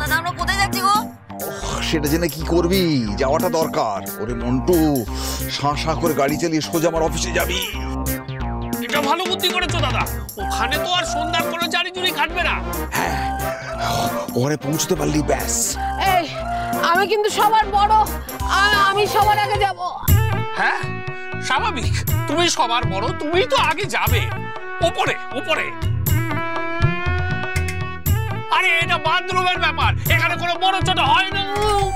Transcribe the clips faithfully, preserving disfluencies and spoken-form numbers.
দাদা আমরা কোথায় যাচ্ছি গো? সেটা জেনে কি করবি? যাওয়াটা দরকার। ওরে মন্টু, শাঁ শাঁ করে গাড়ি চালিয়ে সোজা আমার অফিসে যাবি। এটা ভালো বুদ্ধি করেছো দাদা। ওখানে তো আর সন্ধ্যার কোনো জারি জুরি কাটবে না। হ্যাঁ, ওরে পৌঁছতে পারলি ব্যাস। এই আমি কিন্তু সবার বড়, আমি সবার আগে যাব। হ্যাঁ স্বাভাবিক, তুমি সবার বড়, তুমি তো আগে যাবে। উপরে উপরে। আরে এটা বাথরুমের ব্যাপার, এখানে কোনো বড় ছোট হয় না।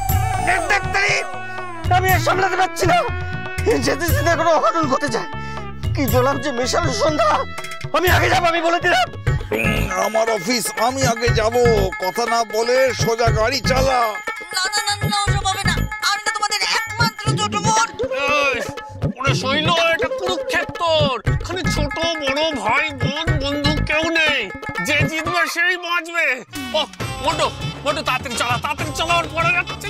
আমি আর সামলাতে পারছি না। যেতে যেতে কোনো অঘটন ঘটে যায়। কি জলাম যে মেশাল সন্ধ্যা। আমি আগে যাবো, আমি বলে দিলাম। আমার অফিস, আমি আগে যাব। কথা না বলে সোজা গাড়ি চালা। না না না না, ওসব হবে না। আমি তো তোমাদের একমাত্র ছোট বোন। ওরে শৈল, এটা কুরুক্ষেত্র। এখানে ছোট বড় ভাই বোন বন্ধু কেউ নেই। যে জিতবে সেই বাঁচবে। ও মোটো মোটো, তাড়াতাড়ি চালা, তাড়াতাড়ি চালা, ওর পড়ে যাচ্ছে।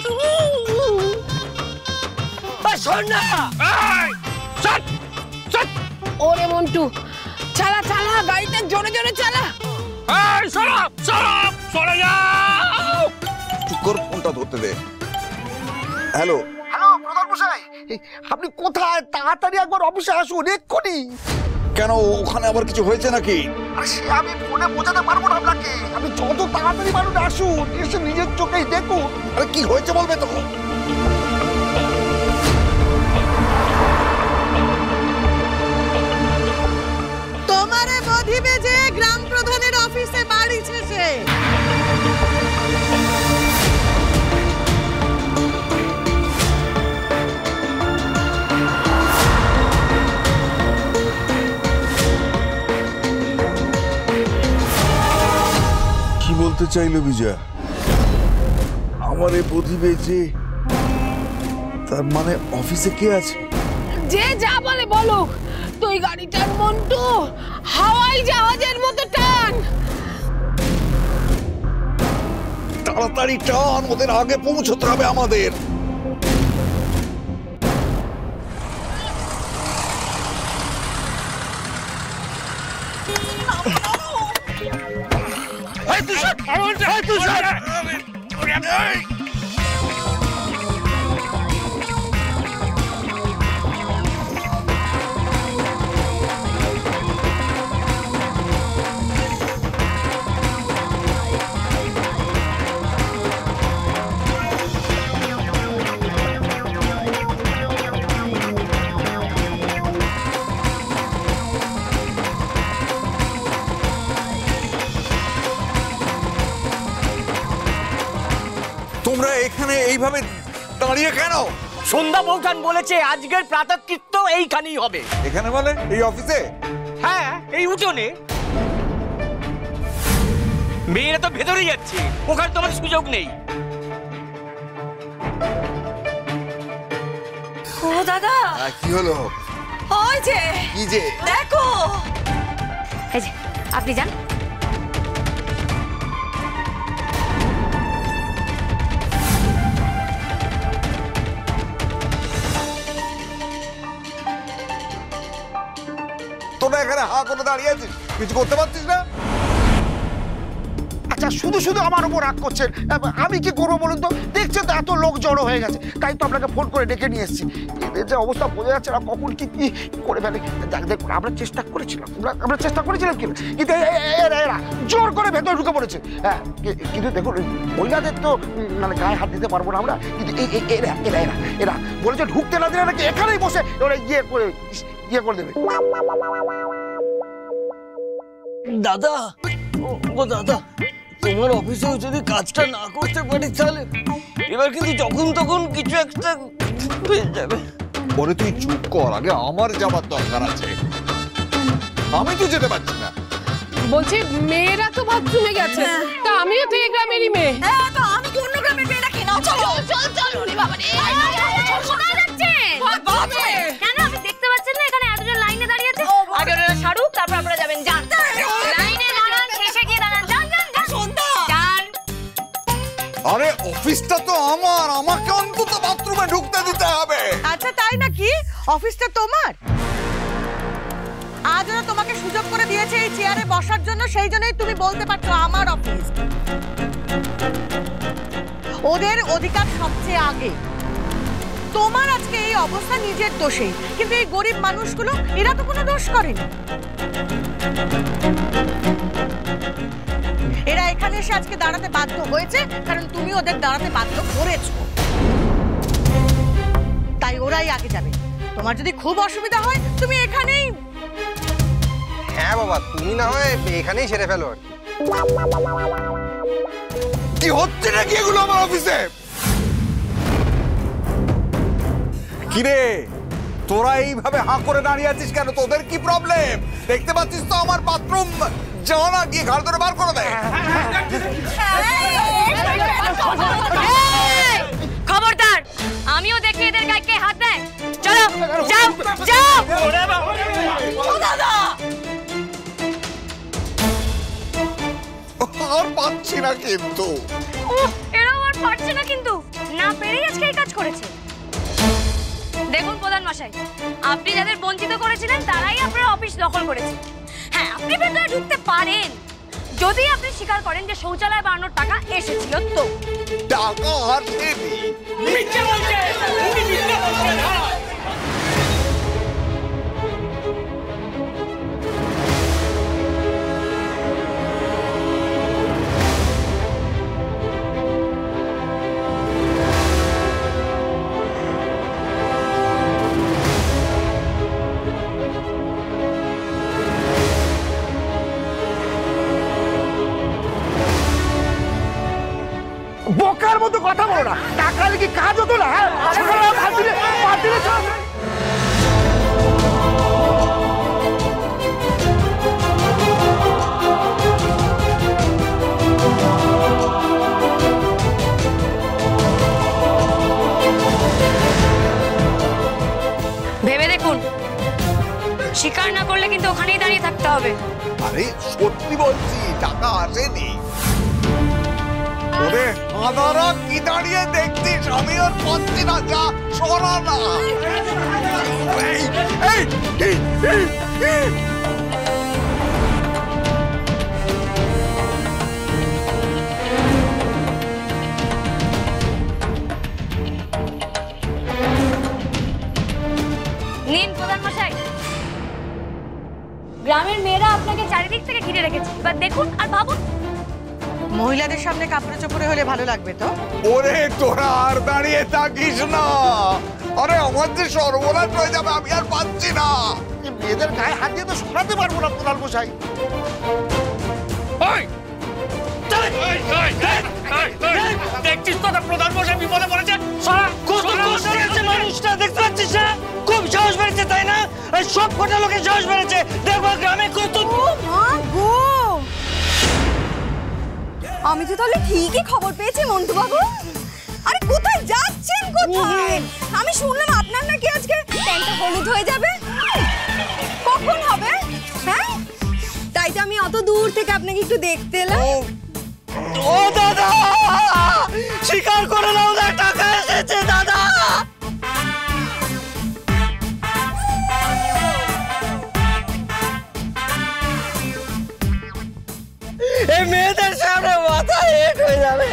ওরে মন্টু, চালা চালা, গাড়িটা জোরে জোরে চালা। এই সরা সরা, সরে যাও। চুপ কর, ফোনটা ধরতে দে। হ্যালো হ্যালো প্রধান মশাই, আপনি কোথায়? তাড়াতাড়ি একবার অফিসে আসুন এক্ষুনি। কেন, ওখানে আবার কিছু হয়েছে নাকি? সে আমি ফোনে বোঝাতে পারবো না আপনাকে। আপনি যত তাড়াতাড়ি পারুন আসুন, এসে নিজের চোখেই দেখুন। আরে কি হয়েছে বলবে তো। তোমারে বধি বেজে গ্রাম প্রধানের অফিসে বাড়িছে সে। কি বলতে চাইলো বিজয়া? আমার এই প্রতিবেশী, তার মানে অফিসে কে আছে? যে যা বলে বলো, তুই গাড়িটার মন্টু হাওয়াই জাহাজের মতো টান। তাড়াতাড়ি টান, ওদের আগে পৌঁছতে হবে আমাদের। তোমরা এখানে এইভাবে দাঁড়িয়ে কেন? সন্ধ্যা বৌঠান বলেছে আজকের প্রাতঃকৃত্য এইখানেই হবে। এখানে বলে এই অফিসে? হ্যাঁ, এই উঠোনে। মেয়েরা তো ভেতরে যাচ্ছে, ওখানে তোমার সুযোগ নেই। ও দাদা, কি হলো? ওই যে কি যে দেখো। এই যে আপনি যান। তোরা এখানে হা করে দাঁড়িয়ে আছিস, কিছু করতে পারছিস না? আচ্ছা, শুধু শুধু আমার উপর রাগ করছেন। আমি কি করবো বলুন তো? দেখছেন তো এত লোক জড়ো হয়ে গেছে, তাই তো আপনাকে ফোন করে ডেকে নিয়ে এসেছি। এদের যে অবস্থা বোঝা যাচ্ছে না কখন কি কি করে ফেলে। দেখুন, আমরা চেষ্টা করেছিলাম, আমরা চেষ্টা করেছিলাম কিন্তু কিন্তু এরা এরা জোর করে ভেতরে ঢুকে পড়েছে। হ্যাঁ, কিন্তু দেখুন, মহিলাদের তো মানে গায়ে হাত দিতে পারবো না আমরা, কিন্তু এরা এরা এরা এরা বলেছে ঢুকতে না দিলে নাকি এখানেই বসে ওরা ইয়ে করে ইয়ে করে দেবে। দাদা, ও দাদা, তোমার অফিসেও যদি কাজটা না করতে পারি তাহলে এবার কিন্তু যখন তখন কিছু একটা হয়ে যাবে। ওরে তুই চুপ কর, আগে আমার যাবার দরকার আছে। আমি তো যেতে পারছি না। বলছি মেয়েরা তো বাথরুমে গেছে, তা আমিও তো এই গ্রামেরই মেয়ে। হ্যাঁ, তো আমি কি অন্য গ্রামের মেয়ে নাকি? নাও চলো চল চল। ওরে বাবা রে, শোনা যাচ্ছে কেন? আপনি দেখতে পাচ্ছেন না এখানে এতজন লাইনে দাঁড়িয়ে আছে? আগে ওরা সারুক, তারপর আপনারা যাবেন। যান লাইনে দাঁড়ান, শেষে গিয়ে দাঁড়ান। যান যান যান সন্ধ্যা। যান। আরে অফিসটা তো আমার, আমাকে অন্তত বাথরুমে ঢুকতে দিতে হবে। আচ্ছা তাই নাকি? অফিসটা তোমার? আজ ওরা তোমাকে সুযোগ করে দিয়েছে এই চেয়ারে বসার জন্য, সেই জন্যই তুমি বলতে পারছো আমার অফিস। ওদের অধিকার সবচেয়ে আগে। তোমার আজকে এই অবস্থা নিজের দোষেই, কিন্তু এই গরিব মানুষগুলো এরা তো কোনো দোষ করেনি। এরা এখানে এসে আজকে দাঁড়াতে বাধ্য হয়েছে কারণ তুমি ওদের দাঁড়াতে বাধ্য করেছো, তাই ওরাই আগে যাবে। তোমার যদি খুব অসুবিধা হয় তুমি এখানেই। হ্যাঁ বাবা, তুমি না হয় এখানেই সেরে ফেলো আর কি হচ্ছে নাকি এগুলো আমার অফিসে? কিরে তোরা এইভাবে হাঁ করে দাঁড়িয়ে আছিস কেন? তোদের কি প্রবলেম? দেখতে পাচ্ছিস তো আমার বাথরুম জানা গিয়ে ঘাড় ধরে বার করে দেয়। খবরদার, আমিও দেখি এদের গায়ে কে হাত দেয়। চলো যাও যাও। আর পাচ্ছি না কিন্তু। এরাও আর পারছে না, কিন্তু না পেরেই আজকে এই কাজ করেছে। দেখুন প্রধান মশাই, আপনি যাদের বঞ্চিত করেছিলেন তারাই আপনার অফিস দখল করেছে। হ্যাঁ, আপনি ভেতরে ঢুকতে পারেন যদি আপনি স্বীকার করেন যে শৌচালয় বানানোর টাকা এসেছিল। তো টাকা আসেনি। মিথ্যে বলছে, উনি মিথ্যে বলছেন। বোকার মতো কথা বলো না। টাকা কি কাজ হতো না? ভেবে দেখুন, স্বীকার না করলে কিন্তু ওখানেই দাঁড়িয়ে থাকতে হবে। আরে সত্যি বলছি, টাকা আসেনি। ওরে আদারা কি দাঁড়িয়ে দেখছিস? আমি আর পাচ্ছি না, যা সরা না। এই, এই, এই, এই, এই। নিন প্রধান মশাই, গ্রামের মেয়েরা আপনাকে চারিদিক থেকে ঘিরে রেখেছে। এবার দেখুন আর ভাবুন। মহিলাদের সামনে কাপড়ে চোপড়ে হলে ভালো লাগবে তো? ওরে তোরা আর দাঁড়িয়ে থাকিস না। আরে আমার যে সর্বনাশ হয়ে যাবে, আমি আর পাচ্ছি না। মেয়েদের গায়ে হাত দিয়ে তো সরাতে পারবো না প্রধান মশাই। দেখছিস তো প্রধান মশাই বিপদে পড়েছে। কত কষ্ট হচ্ছে মানুষটা, দেখতে পাচ্ছিস না? খুব সাহস বেড়েছে, তাই না? আর সব কটা লোকের সাহস বেড়েছে। দেখবো গ্রামে কত। মা গো, আমি তো তাহলে ঠিকই খবর পেয়েছি মন্টু বাবু। আরে কোথায় যাচ্ছেন? কোথায়? আমি শুনলাম আপনার নাকি আজকে প্যান্টটা হলুদ হয়ে যাবে। কখন হবে? হ্যাঁ, তাই তো আমি অত দূর থেকে আপনাকে একটু দেখতে এলাম। ও দাদা, স্বীকার করে নাও না, টাকা এসেছে দাদা। এই মেয়েদের সামনে মাথা হেট হয়ে যাবে।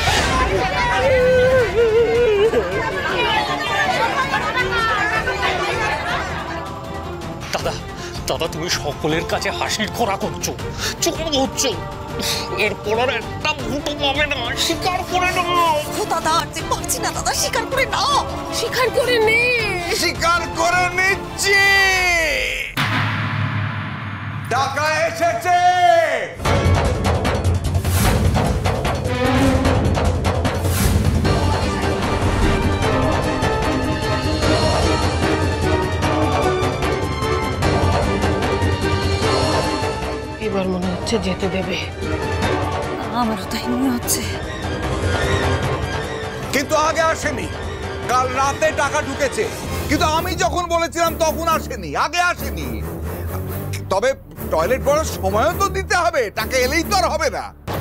দাদা, দাদা তুমি সকলের কাছে হাসির খোরা করছো, চোখ হচ্ছে। এরপর আর একটা মুঠো পাবে না, স্বীকার করে নাও। দাদা আর যে পারছি না দাদা, স্বীকার করে নাও। স্বীকার করে নে। স্বীকার করে নিচ্ছি, টাকা এসেছে। এবার মনে হচ্ছে যেতে দেবে। আমারও তাই মনে হচ্ছে। কিন্তু আগে আসেনি, কাল রাতে টাকা ঢুকেছে, কিন্তু আমি যখন বলেছিলাম তখন আসেনি, আগে আসেনি। তবে টয়লেট করার সময়ও তো দিতে হবে, টাকা এলেই তো আর হবে না।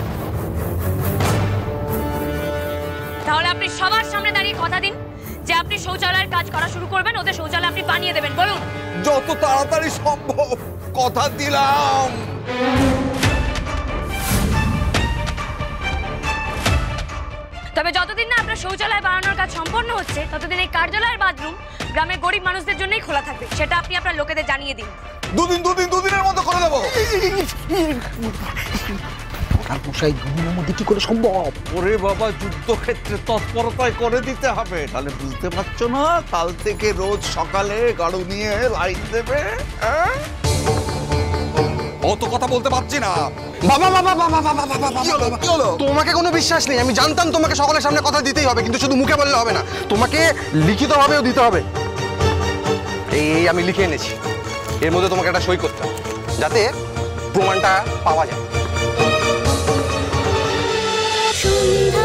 তাহলে আপনি সবার সামনে দাঁড়িয়ে কথা দিন যে আপনি শৌচালয়ের কাজ করা শুরু করবেন, ওদের শৌচালয় আপনি বানিয়ে দেবেন। বলুন। যত তাড়াতাড়ি সম্ভব, কথা দিলাম। তবে যতদিন না আপনার শৌচালয় বানানোর কাজ সম্পন্ন হচ্ছে ততদিন এই কার্যালয়ের বাথরুম গ্রামের গরিব মানুষদের জন্যই খোলা থাকবে, সেটা আপনি আপনার লোকেদের জানিয়ে দিন। দুদিন দুদিন দুদিনের মধ্যে করে দেবো। আর মশাই দুদিনের মধ্যে কি করে সম্ভব? ওরে বাবা, যুদ্ধক্ষেত্রে তৎপরতায় করে দিতে হবে, তাহলে বুঝতে পারছো না? কাল থেকে রোজ সকালে গাড়ু নিয়ে লাইন দেবে। অত কথা বলতে পারছি না। বাবা বাবা বাবা বাবা বাবা কি হলো, কি হলো? তোমাকে কোনো বিশ্বাস নেই, আমি জানতাম তোমাকে সকলের সামনে কথা দিতেই হবে, কিন্তু শুধু মুখে বললে হবে না, তোমাকে লিখিতভাবেও দিতে হবে। এই এই আমি লিখে এনেছি, এর মধ্যে তোমাকে একটা সই করতে হবে যাতে প্রমাণটা পাওয়া যায়।